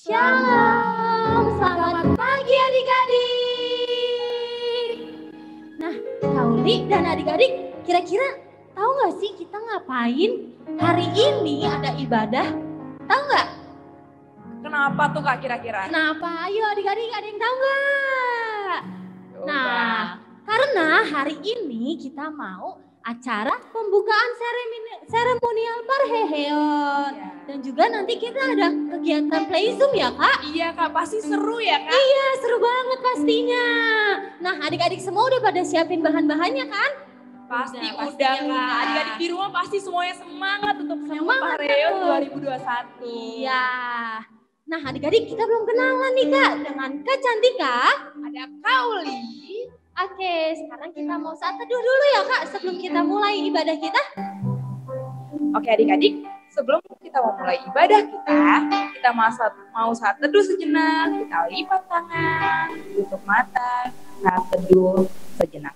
Shalom, selamat pagi adik-adik. Nah, Kauli dan adik-adik, kira-kira tahu nggak sih kita ngapain hari ini ada ibadah? Tahu nggak? Kenapa tuh Kak kira-kira? Kenapa? Ayo adik-adik, ada yang tahu nggak? Nah, karena hari ini kita mau acara pembukaan seremonial Parheheot. Dan juga nanti kita ada kegiatan play zoom ya Kak? Iya Kak, pasti seru ya Kak? Iya, seru banget pastinya. Nah, adik-adik semua udah pada siapin bahan-bahannya kan? Pasti udah Kak. Adik-adik di rumah pasti semuanya semangat untuk Semangat Parheheot tuh. 2021. Iya. Nah, adik-adik kita belum kenalan nih Kak dengan Kak Cantika. Ada Kauli. Oke, sekarang kita mau saat teduh dulu ya Kak sebelum kita mulai ibadah kita. Oke adik-adik, sebelum kita mau mulai ibadah kita mau saat teduh sejenak. Kita lipat tangan, tutup mata, saat teduh sejenak.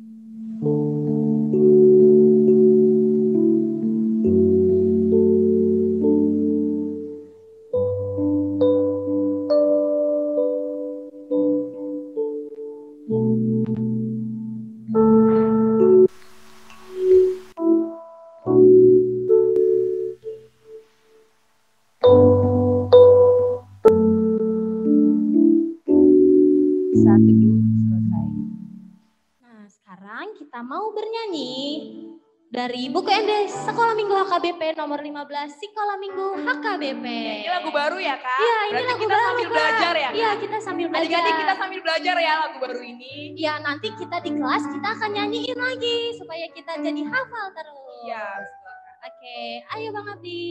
Saat teduh selesai. Nah, sekarang kita mau bernyanyi dari buku MD Sekolah Minggu HKBP nomor 15, Sekolah Minggu HKBP. Ini lagu baru ya Kak? Iya, ini berarti lagu kita baru, sambil Kak. belajar ya Kak? Iya, kita sambil belajar. Adik-adik kita sambil belajar ya lagu baru ini. Iya, nanti kita di kelas kita akan nyanyiin lagi supaya kita jadi hafal terus. Iya. Oke, ayo Bang Abdi.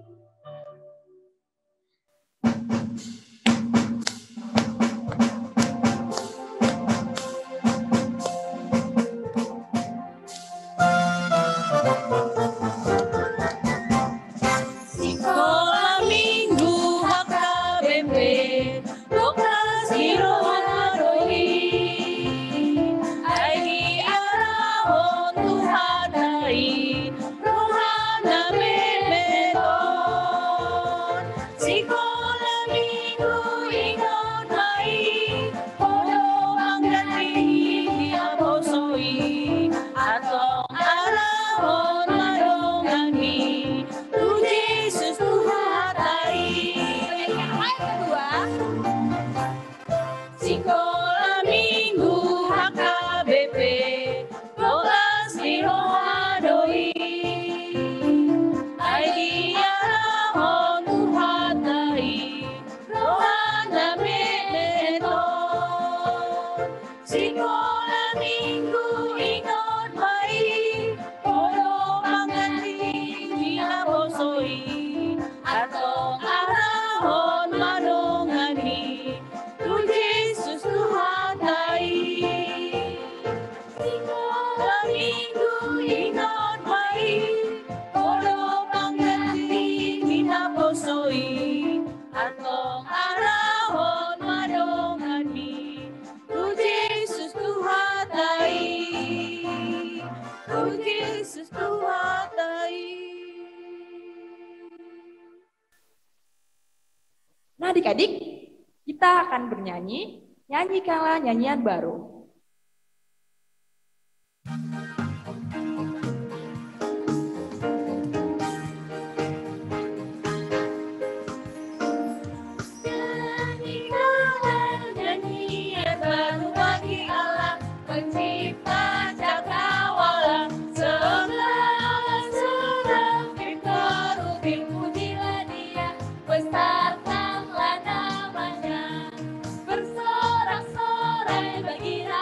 Sekolah Minggu HKBP, lokasi Rohadohi, Aigi Arahon Tuhan dari Rohana Bebeton. Sekolah Minggu ingat baik, Podo Manggati Diabosoi, Atong Arahon Madongani, Tu Yesus Tuhatai. Ayat kedua. Sekolah Minggu HKBP, lokasi Rohadoi, Aigi Arahon Tuhatai, Rohana Bebeton. Sekolah Minggu ingat baik, Podo Manggati Diabosoi, Atong Arahon Madongani, Tu Yesus Tuhatai. Sekolah Minggu ingat baik, Podo Manggati Diabosoi, Atong Arahon Madongani, Tu Yesus Tuhatai. Tu Yesus Tuhatai. Nah adik-adik, kita akan bernyanyi, nyanyikanlah nyanyian baru. Nyanyikanlah nyanyian baru bagi Allah, pencipta cakrawala, segala serafim kerubim pujilah Dia, besarkanlah namanya, bersorak-sorai bagi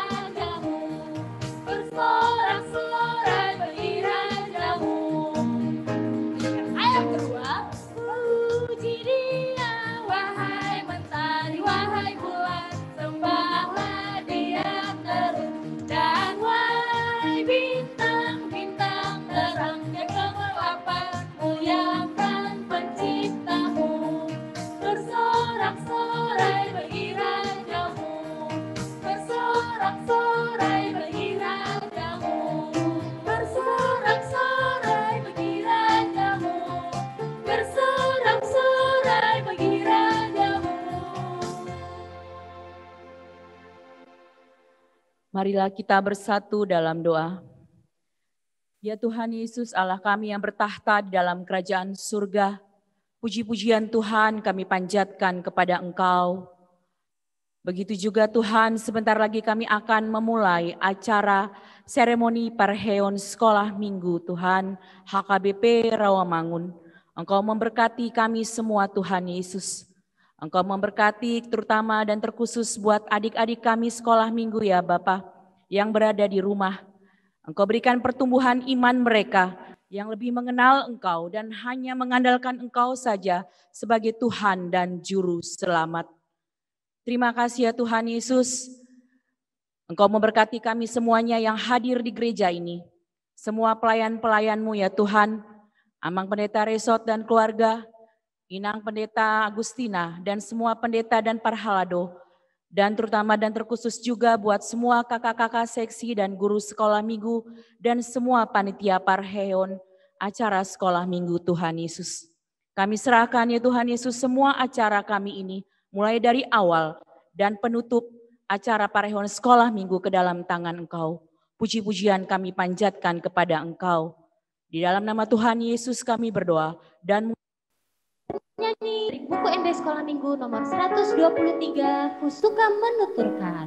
Marilah kita bersatu dalam doa. Ya Tuhan Yesus, Allah kami yang bertahta di dalam kerajaan surga, puji-pujian Tuhan kami panjatkan kepada Engkau. Begitu juga Tuhan, sebentar lagi kami akan memulai acara seremoni Parheon Sekolah Minggu Tuhan, HKBP Rawamangun. Engkau memberkati kami semua Tuhan Yesus. Engkau memberkati terutama dan terkhusus buat adik-adik kami sekolah minggu ya Bapa yang berada di rumah. Engkau berikan pertumbuhan iman mereka yang lebih mengenal Engkau dan hanya mengandalkan Engkau saja sebagai Tuhan dan Juru Selamat. Terima kasih ya Tuhan Yesus, Engkau memberkati kami semuanya yang hadir di gereja ini. Semua pelayan-pelayan-Mu ya Tuhan, Amang Pendeta Resort dan keluarga, Inang Pendeta Agustina dan semua pendeta dan parhalado, dan terutama dan terkhusus juga buat semua kakak-kakak seksi dan guru sekolah minggu dan semua panitia Parheon acara sekolah minggu Tuhan Yesus. Kami serahkan ya Tuhan Yesus semua acara kami ini, mulai dari awal dan penutup acara Parheon Sekolah Minggu ke dalam tangan Engkau. Puji-pujian kami panjatkan kepada Engkau. Di dalam nama Tuhan Yesus kami berdoa dan nyanyi buku ND Sekolah Minggu nomor 123, Ku Suka Menuturkan.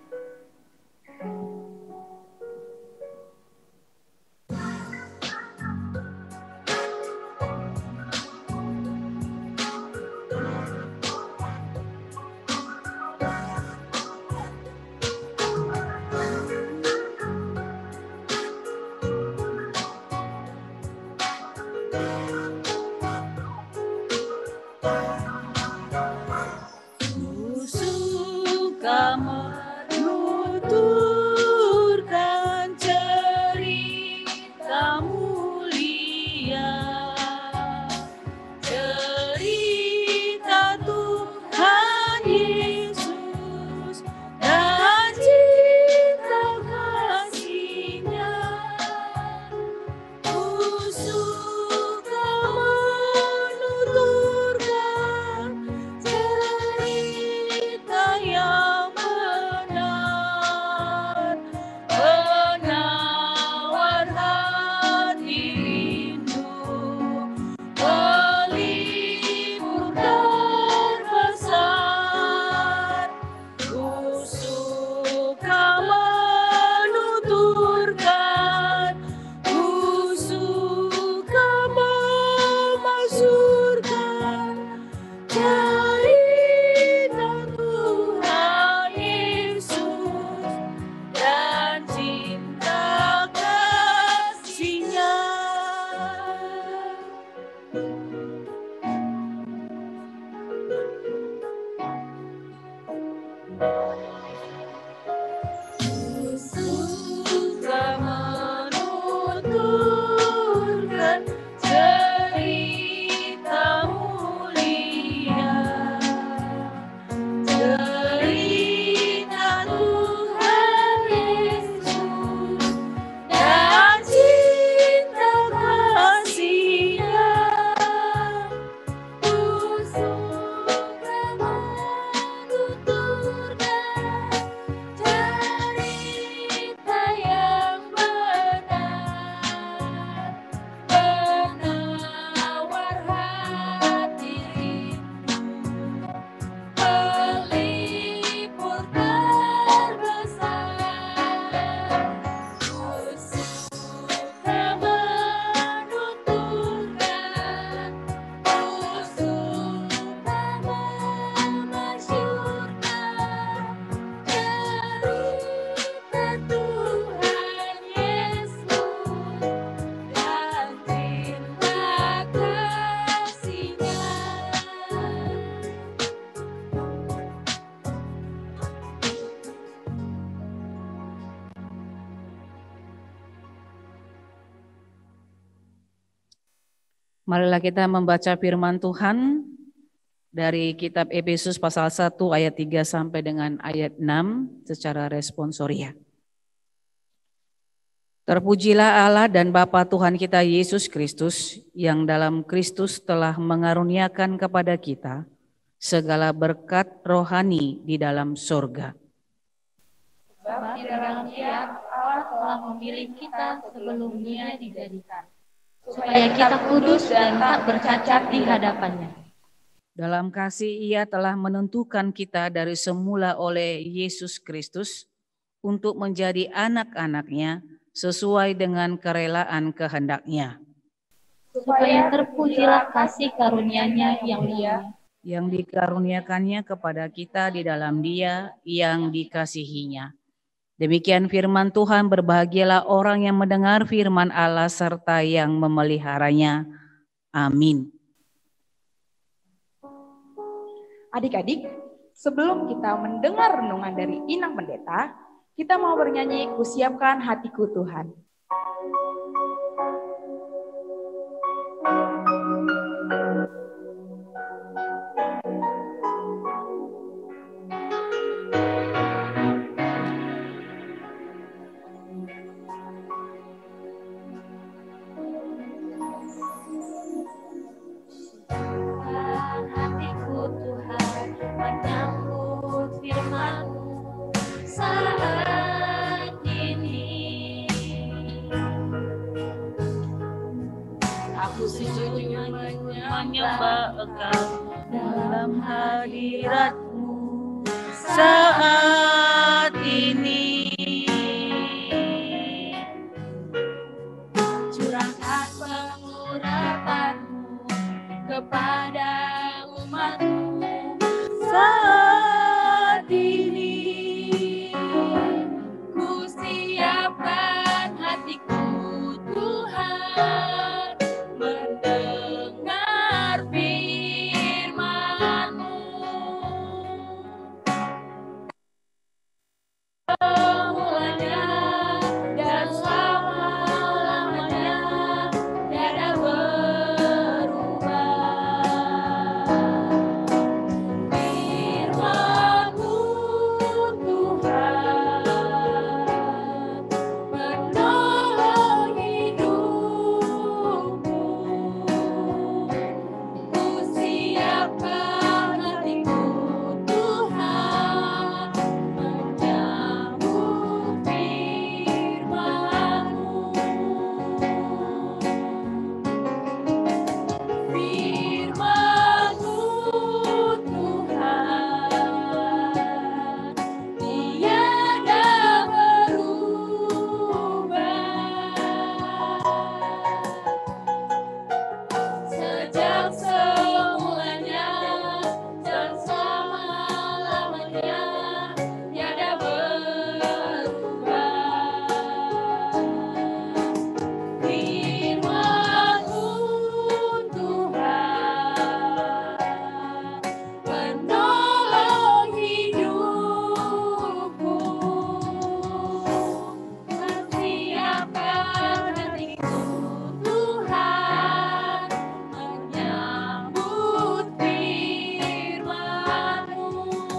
Marilah kita membaca firman Tuhan dari kitab Efesus pasal 1 ayat 3 sampai dengan ayat 6 secara responsoria. Terpujilah Allah dan Bapa Tuhan kita Yesus Kristus yang dalam Kristus telah mengaruniakan kepada kita segala berkat rohani di dalam surga. Sebab di dalam Dia Allah telah memilih kita sebelum dunia dijadikan, supaya kita kudus dan tak bercacat di hadapannya. Dalam kasih Ia telah menentukan kita dari semula oleh Yesus Kristus untuk menjadi anak-anak-Nya sesuai dengan kerelaan kehendak-Nya. Supaya terpujilah kasih karunia-Nya yang mulia, yang dikaruniakannya kepada kita di dalam Dia yang dikasihinya. Demikian firman Tuhan, berbahagialah orang yang mendengar firman Allah serta yang memeliharanya. Amin. Adik-adik, sebelum kita mendengar renungan dari Inang Pendeta, kita mau bernyanyi "Kusiapkan Hatiku Tuhan". hatiku Tuhan menyambut firman-Mu saat ini. Aku sujud menyembah Engkau dalam hadirat-Mu Saat ini curahkan pengurapan-Mu kepada umat-Mu saat ini ku siapkan hatiku Tuhan mendengar firman-Mu semulanya dan selama-lamanya tiada berubah. Firman-Mu Tuhan menolong hidupku. Ku siapkan hatiku Tuhan menyambut firman-Mu. Firman-Mu Tuhan tiada berubah. Sejak semulanya dan selama-lamanya tiada berubah. Firman-Mu Tuhan menolong hidupku. Persiapkan hatiku Tuhan menyambut firman-Mu.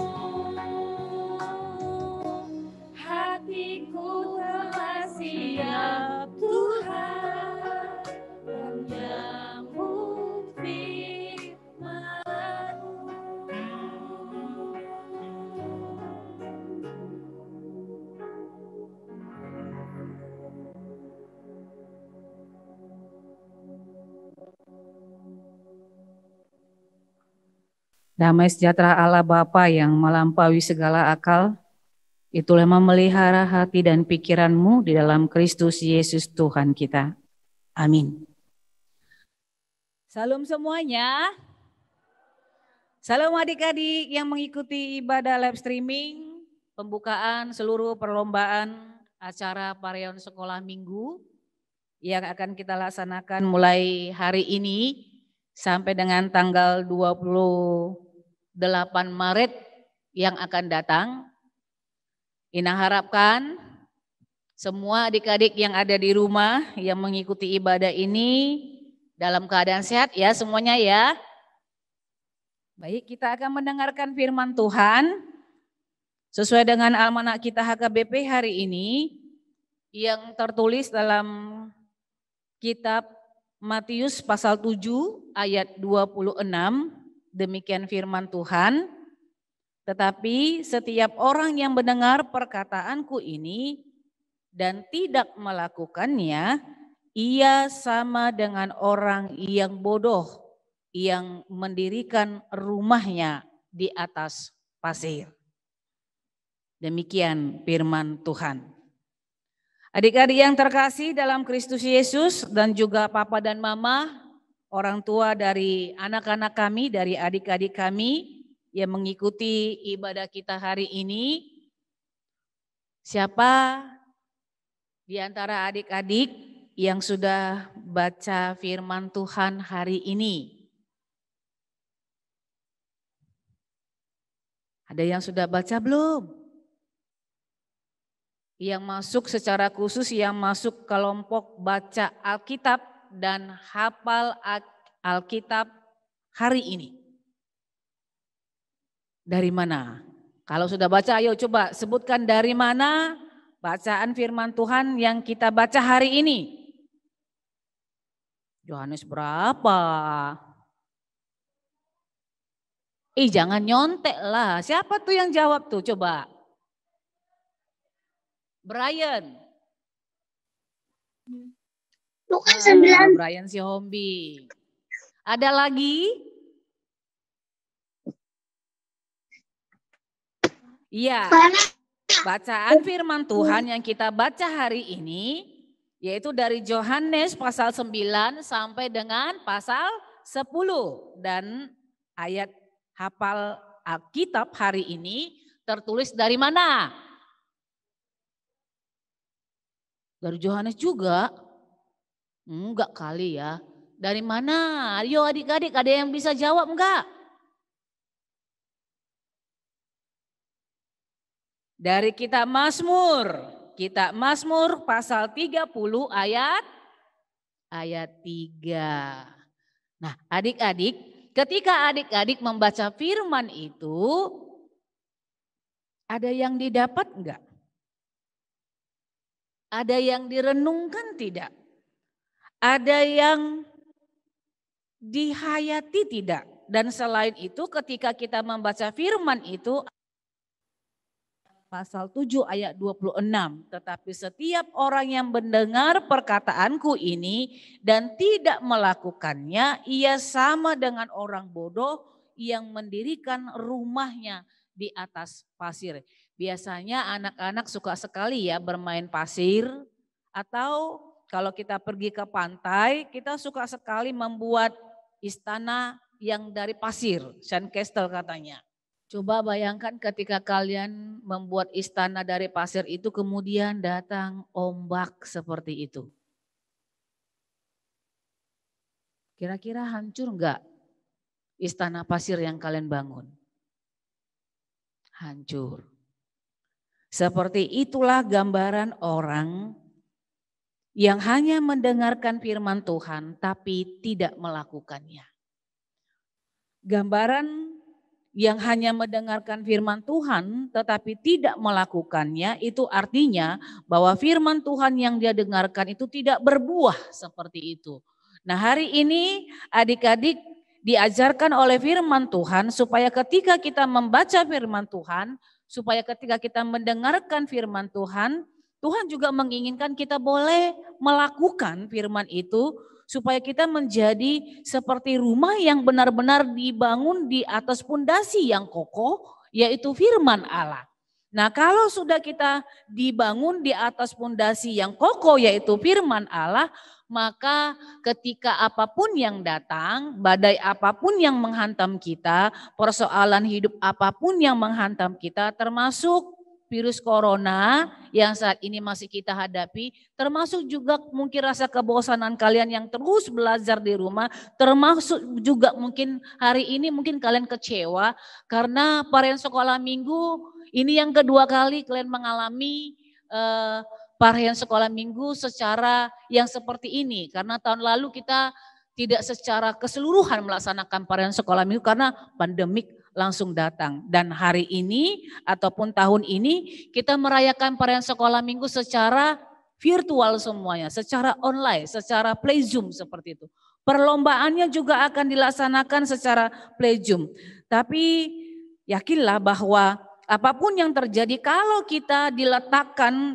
Hatiku telah siap Tuhan menyambut Damai sejahtera Allah Bapa yang melampaui segala akal, itulah memelihara hati dan pikiranmu di dalam Kristus Yesus Tuhan kita. Amin. Salam semuanya. Salam adik-adik yang mengikuti ibadah live streaming, pembukaan seluruh perlombaan acara Pareon Sekolah Minggu yang akan kita laksanakan mulai hari ini sampai dengan tanggal 28 Maret yang akan datang. Inang harapkan semua adik-adik yang ada di rumah yang mengikuti ibadah ini dalam keadaan sehat ya semuanya ya. Baik, kita akan mendengarkan firman Tuhan sesuai dengan almanak kita HKBP hari ini yang tertulis dalam kitab Matius pasal 7 ayat 26, demikian firman Tuhan. Tetapi setiap orang yang mendengar perkataanku ini dan tidak melakukannya, ia sama dengan orang yang bodoh yang mendirikan rumahnya di atas pasir. Demikian firman Tuhan. Adik-adik yang terkasih dalam Kristus Yesus dan juga papa dan mama, orang tua dari anak-anak kami, dari adik-adik kami yang mengikuti ibadah kita hari ini. Siapa di antara adik-adik yang sudah baca firman Tuhan hari ini? Ada yang sudah baca belum? Yang masuk secara khusus, yang masuk kelompok baca Alkitab dan hafal Alkitab hari ini. Dari mana? Kalau sudah baca, ayo coba sebutkan dari mana bacaan firman Tuhan yang kita baca hari ini. Yohanes berapa? Jangan nyontek lah. Siapa tuh yang jawab tuh? Coba. Brian. Lukas 9. Brian Sihombi. Ada lagi? Iya, bacaan firman Tuhan yang kita baca hari ini yaitu dari Yohanes pasal 9 sampai dengan pasal 10. Dan ayat hafal Alkitab hari ini tertulis dari mana? Dari Yohanes juga? Enggak kali ya. Dari mana? Ayo adik-adik, ada yang bisa jawab enggak? Dari kitab Mazmur. Kitab Mazmur pasal 30 ayat 3. Nah, adik-adik, ketika adik-adik membaca firman itu, ada yang didapat enggak? Ada yang direnungkan tidak? Ada yang dihayati tidak? Dan selain itu ketika kita membaca firman itu, pasal 7 ayat 26, tetapi setiap orang yang mendengar perkataanku ini dan tidak melakukannya, ia sama dengan orang bodoh yang mendirikan rumahnya di atas pasir. Biasanya anak-anak suka sekali ya bermain pasir, atau kalau kita pergi ke pantai, kita suka sekali membuat istana yang dari pasir, sandcastle katanya. Coba bayangkan ketika kalian membuat istana dari pasir itu kemudian datang ombak seperti itu. Kira-kira hancur enggak istana pasir yang kalian bangun? Hancur. Seperti itulah gambaran orang yang hanya mendengarkan firman Tuhan tapi tidak melakukannya. Gambaran yang hanya mendengarkan firman Tuhan tetapi tidak melakukannya, itu artinya bahwa firman Tuhan yang dia dengarkan itu tidak berbuah seperti itu. Nah, hari ini adik-adik diajarkan oleh firman Tuhan supaya ketika kita membaca firman Tuhan, supaya ketika kita mendengarkan firman Tuhan, Tuhan juga menginginkan kita boleh melakukan firman itu, supaya kita menjadi seperti rumah yang benar-benar dibangun di atas pondasi yang kokoh, yaitu firman Allah. Nah, kalau sudah kita dibangun di atas pondasi yang kokoh, yaitu firman Allah, maka ketika apapun yang datang, badai apapun yang menghantam kita, persoalan hidup apapun yang menghantam kita, termasuk virus corona yang saat ini masih kita hadapi, termasuk juga mungkin rasa kebosanan kalian yang terus belajar di rumah, termasuk juga mungkin hari ini mungkin kalian kecewa karena varian sekolah minggu ini yang kedua kali kalian mengalami varian sekolah minggu secara yang seperti ini. Karena tahun lalu kita tidak secara keseluruhan melaksanakan varian sekolah minggu karena pandemik langsung datang. Dan hari ini ataupun tahun ini kita merayakan varian sekolah minggu secara virtual semuanya, secara online, secara play Zoom seperti itu. Perlombaannya juga akan dilaksanakan secara play Zoom. Tapi Yakinlah bahwa apapun yang terjadi kalau kita diletakkan,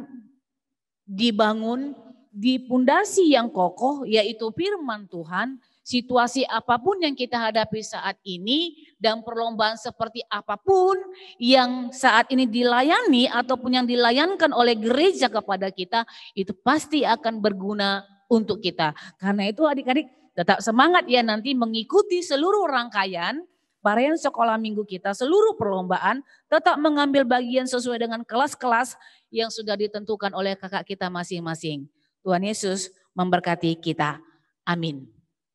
dibangun di pondasi yang kokoh yaitu firman Tuhan, situasi apapun yang kita hadapi saat ini dan perlombaan seperti apapun yang saat ini dilayani ataupun yang dilayankan oleh gereja kepada kita, itu pasti akan berguna untuk kita. Karena itu adik-adik tetap semangat ya nanti mengikuti seluruh rangkaian Paraian sekolah minggu kita, seluruh perlombaan tetap mengambil bagian sesuai dengan kelas-kelas yang sudah ditentukan oleh kakak kita masing-masing. Tuhan Yesus memberkati kita. Amin.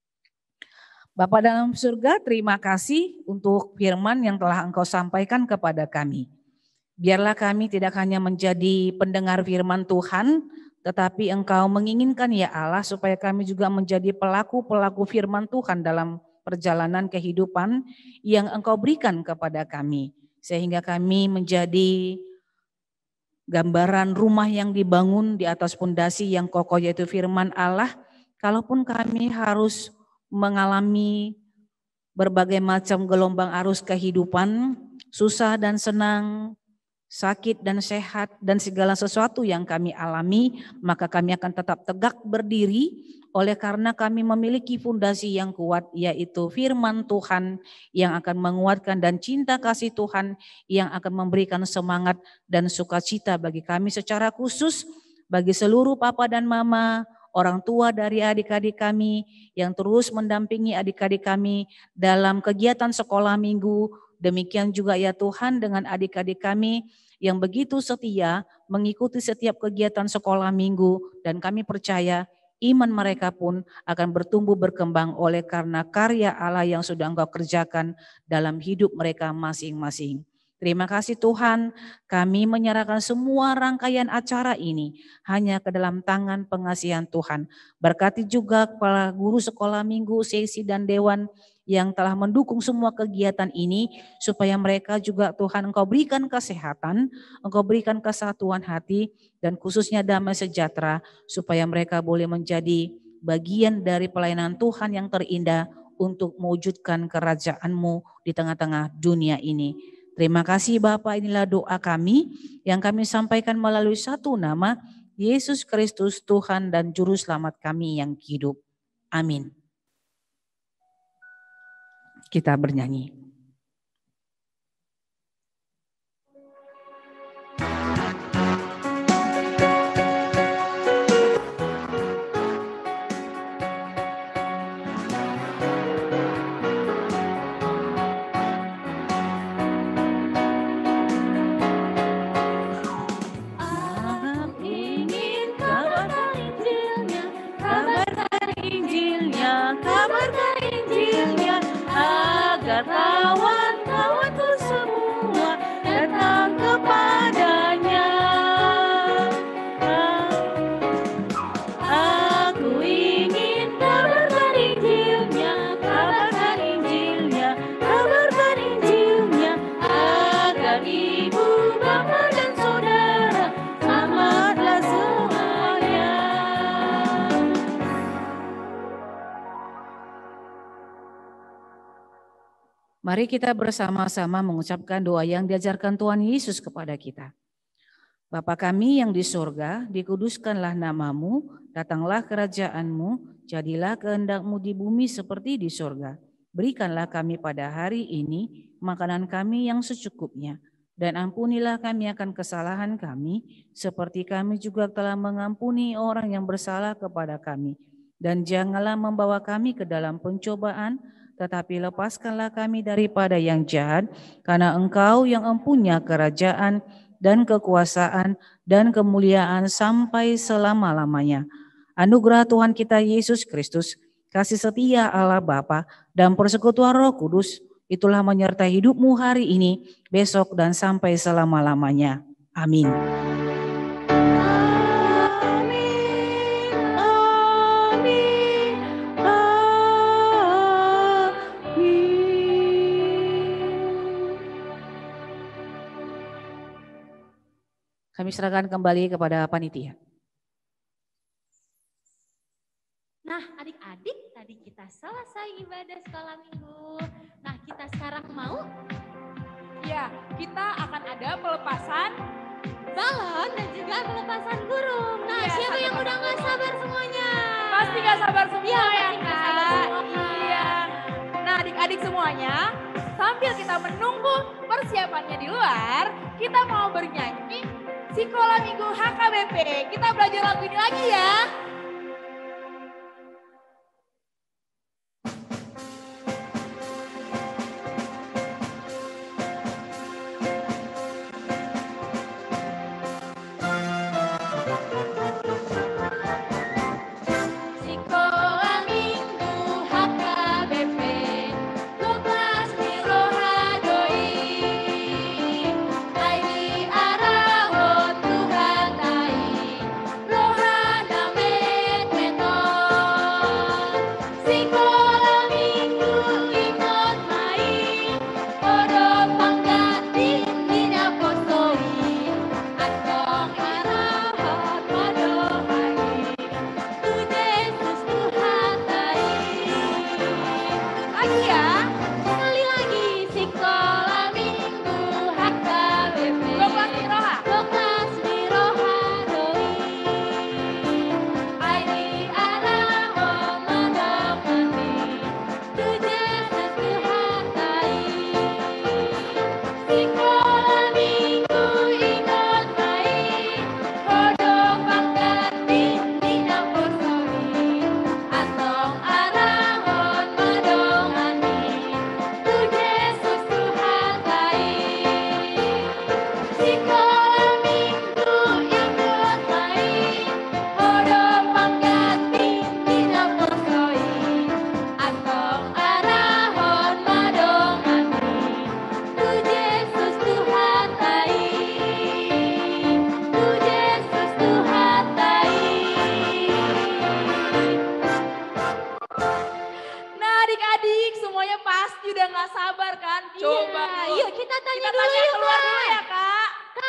Bapa dalam surga, terima kasih untuk firman yang telah Engkau sampaikan kepada kami. Biarlah kami tidak hanya menjadi pendengar firman Tuhan, tetapi Engkau menginginkan ya Allah supaya kami juga menjadi pelaku-pelaku firman Tuhan dalam perjalanan kehidupan yang Engkau berikan kepada kami. Sehingga kami menjadi gambaran rumah yang dibangun di atas pondasi yang kokoh yaitu firman Allah. Kalaupun kami harus mengalami berbagai macam gelombang arus kehidupan, susah dan senang, sakit dan sehat dan segala sesuatu yang kami alami, maka kami akan tetap tegak berdiri oleh karena kami memiliki fondasi yang kuat yaitu firman Tuhan yang akan menguatkan dan cinta kasih Tuhan yang akan memberikan semangat dan sukacita bagi kami secara khusus, bagi seluruh papa dan mama, orang tua dari adik-adik kami yang terus mendampingi adik-adik kami dalam kegiatan sekolah minggu. Demikian juga ya Tuhan dengan adik-adik kami yang begitu setia mengikuti setiap kegiatan sekolah minggu, dan kami percaya iman mereka pun akan bertumbuh berkembang oleh karena karya Allah yang sudah Engkau kerjakan dalam hidup mereka masing-masing. Terima kasih Tuhan, kami menyerahkan semua rangkaian acara ini hanya ke dalam tangan pengasihan Tuhan. Berkati juga kepala guru sekolah minggu, sesi dan dewan yang telah mendukung semua kegiatan ini, supaya mereka juga Tuhan Engkau berikan kesehatan, Engkau berikan kesatuan hati, dan khususnya damai sejahtera, supaya mereka boleh menjadi bagian dari pelayanan Tuhan yang terindah untuk mewujudkan kerajaan-Mu di tengah-tengah dunia ini. Terima kasih Bapa, inilah doa kami yang kami sampaikan melalui satu nama, Yesus Kristus Tuhan dan Juru Selamat kami yang hidup. Amin. Kita bernyanyi. Kawan-kawanku semua datang kepadanya. Aku ingin kabarkan Injilnya, kabarkan Injilnya, kabarkan Injilnya, agar ibu, bapa dan saudara selamatlah semuanya. Mari kita bersama-sama mengucapkan doa yang diajarkan Tuhan Yesus kepada kita. Bapa kami yang di surga, dikuduskanlah namamu, datanglah kerajaan-Mu, jadilah kehendak-Mu di bumi seperti di surga. Berikanlah kami pada hari ini makanan kami yang secukupnya, dan ampunilah kami akan kesalahan kami, seperti kami juga telah mengampuni orang yang bersalah kepada kami. Dan janganlah membawa kami ke dalam pencobaan, tetapi lepaskanlah kami daripada yang jahat, karena Engkau yang empunya kerajaan dan kekuasaan dan kemuliaan sampai selama-lamanya. Anugerah Tuhan kita Yesus Kristus, kasih setia Allah Bapa dan persekutuan Roh Kudus, itulah menyertai hidupmu hari ini, besok dan sampai selama-lamanya. Amin. Kami serahkan kembali kepada panitia. Nah adik-adik, tadi kita selesai ibadah sekolah minggu. Nah kita sekarang mau Ya, kita akan ada pelepasan balon dan juga pelepasan burung. Nah, Iya, siapa satu yang udah gak sabar semuanya? Pasti gak sabar semua Iya, ya pasti nggak sabar Kak. semua. Iya. Nah adik-adik semuanya, sambil kita menunggu persiapannya di luar, kita mau bernyanyi Sekolah Minggu HKBP. Kita belajar lagu ini lagi ya. Sekolah Minggu HKBP, Lukas Mirohadoi, Aidi Arawon Tuhatai, Rohana Meton. Sekolah Minggu ikut main, Kodok pangkat dina posoi, Atong Arawon Madohai. Tu Yesus Tuhatai. Lagi ya, sekali lagi sekolah minggu HKBP. 12 Miroha. 12 Miroha Doi. Aidi Araho Madamani. Tu Yesus Tuhatai. Sekolah minggu ikut main. Kodok pangkat dina posoi. Atong arahon madongani. Tu Yesus Tuhatai. Sekolah minggu ikut main. Kodok pangkat dina posoi. Atong arahon madongani. Tu Yesus Tuhatai. Tu Yesus Tuhatai. Nah adik-adik semuanya pasti udah gak sabar kan? Coba Iya, yuk kita tanya kita dulu tanya yuk, keluar Kak. dulu ya Kak.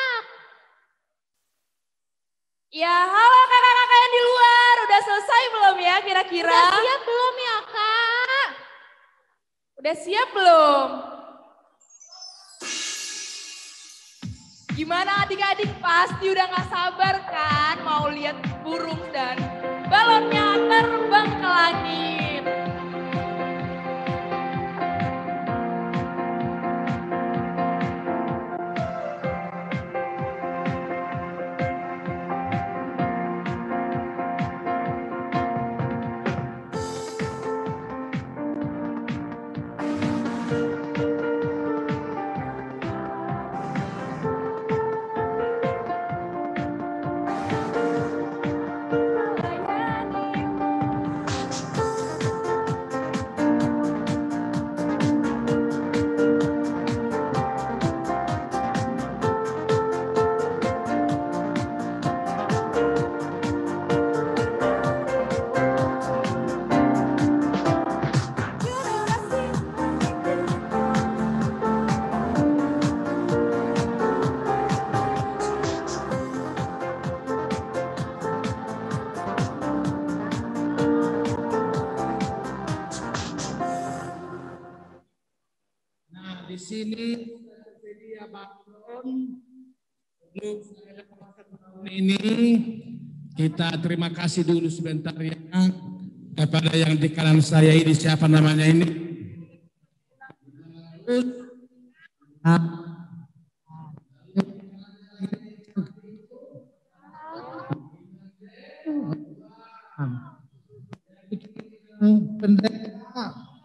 Ya halo kakak-kakak yang di luar, udah selesai belum ya kira-kira? Udah siap belum ya, Kak? Udah siap belum? Gimana adik-adik pasti udah gak sabar kan mau lihat burung dan balonnya terbang ke langit. Nah, di sini tersedia balon untuk saya tahun ini. Kita terima kasih dulu sebentar ya kepada yang di kanan saya ini, siapa namanya ini? Pendeta.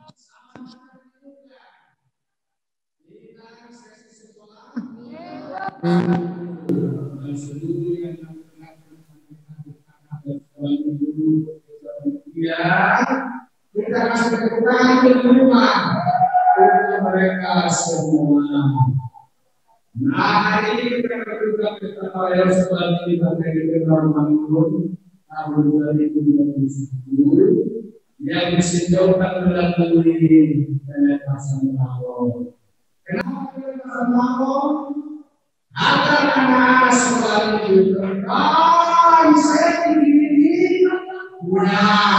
Ya, kita kasih kekuatan di rumah untuk mereka semua. Nah, hari ini kita berdoa kepada yang sekolah kita dari Ramadan tahun 2021 yang disinjaukan melalui pelepasan balon. Kenapa pelepasan balon? Agar anak sekolah ini terbang setinggi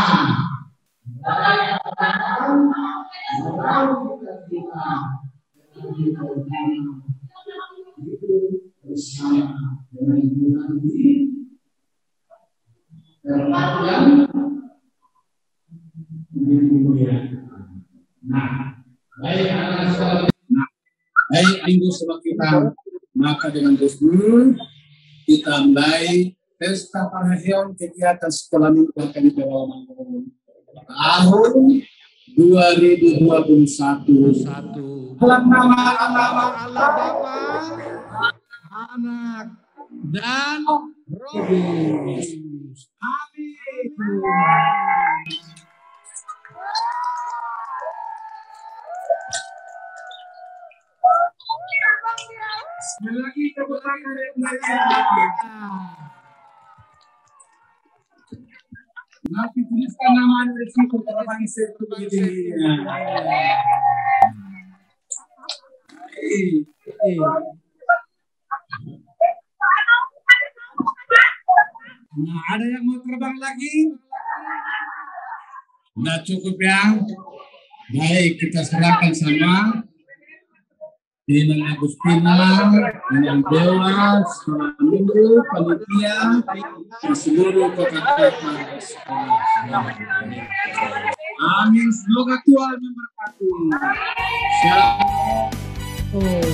bulan. Baik minggu setelah kita, maka dengan resmi kita mulai pesta parheon kegiatan sekolah minggu kami tahun 2021. Dalam nama Allah Bapa, Anak, dan Roh Kudus. Amin. Sekali lagi tepuk tangan yang nanti tuliskan nama di situ terbang satu begini. Nah, ada yang mau terbang lagi? Nah, cukup ya. Baik, kita serahkan sama Dinang Agustina, Dinang Dewa, sekolah minggu, panitia, dan seluruh kakak-kakak sekolah. Amin. Semoga Tuhan memberkati. Shalom.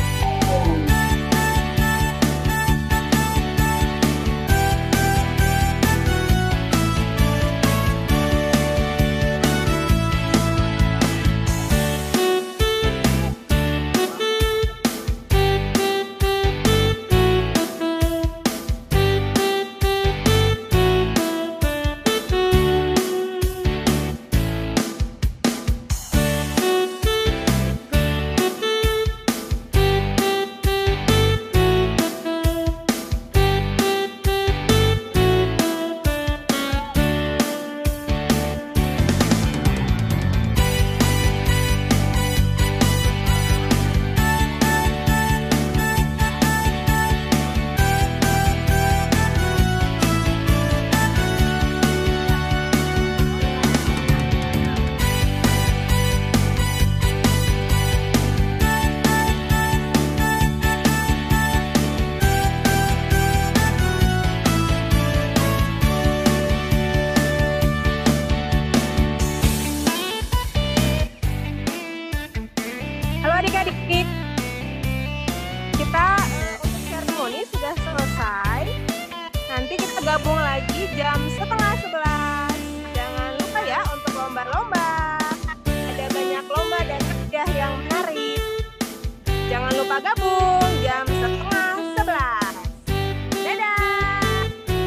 Adik-adik, kita untuk seremoni sudah selesai. Nanti kita gabung lagi jam 10:30. Jangan lupa ya untuk lomba-lomba. Ada banyak lomba dan hadiah yang menarik. Jangan lupa gabung jam 10:30. Dadah.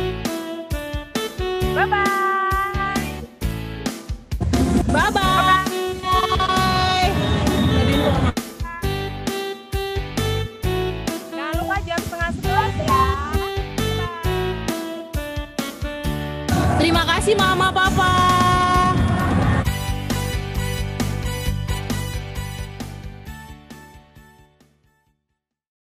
Bye-bye. Bye-bye. Jam 10:30 ya. Terima kasih Mama Papa.